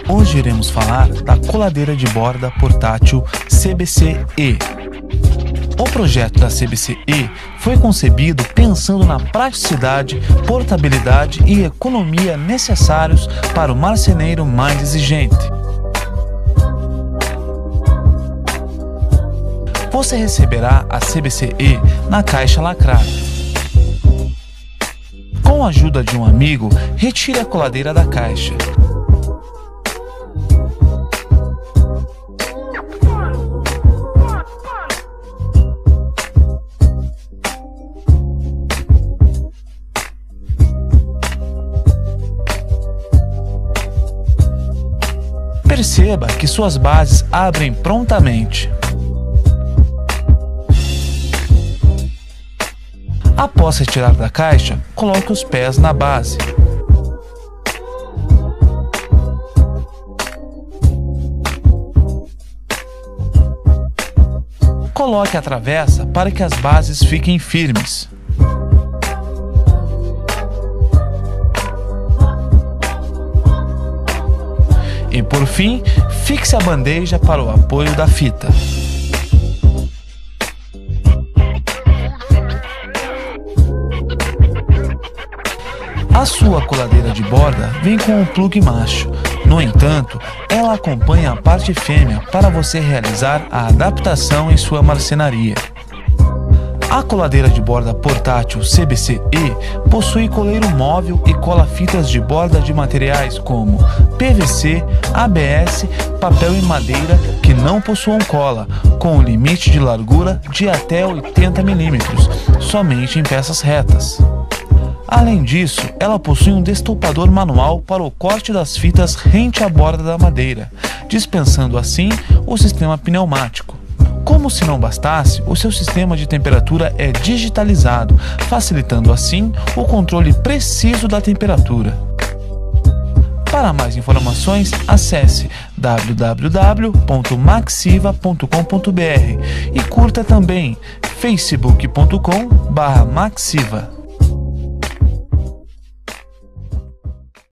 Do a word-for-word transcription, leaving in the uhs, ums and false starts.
Hoje iremos falar da coladeira de borda portátil C B C E. O projeto da C B C E foi concebido pensando na praticidade, portabilidade e economia necessários para o marceneiro mais exigente. Você receberá a C B C E na caixa lacrada. Com a ajuda de um amigo, retire a coladeira da caixa. Perceba que suas bases abrem prontamente. Após retirar da caixa, coloque os pés na base. Coloque a travessa para que as bases fiquem firmes. E por fim, fixe a bandeja para o apoio da fita. A sua coladeira de borda vem com um plug macho. No entanto, ela acompanha a parte fêmea para você realizar a adaptação em sua marcenaria. A coladeira de borda portátil C B C E possui coleiro móvel e cola-fitas de borda de materiais como P V C, A B S, papel e madeira que não possuam cola, com um limite de largura de até oitenta milímetros, somente em peças retas. Além disso, ela possui um destopador manual para o corte das fitas rente à borda da madeira, dispensando assim o sistema pneumático. Como se não bastasse, o seu sistema de temperatura é digitalizado, facilitando assim o controle preciso da temperatura. Para mais informações, acesse w w w ponto maxiva ponto com ponto b r e curta também facebook ponto com barra maxiva.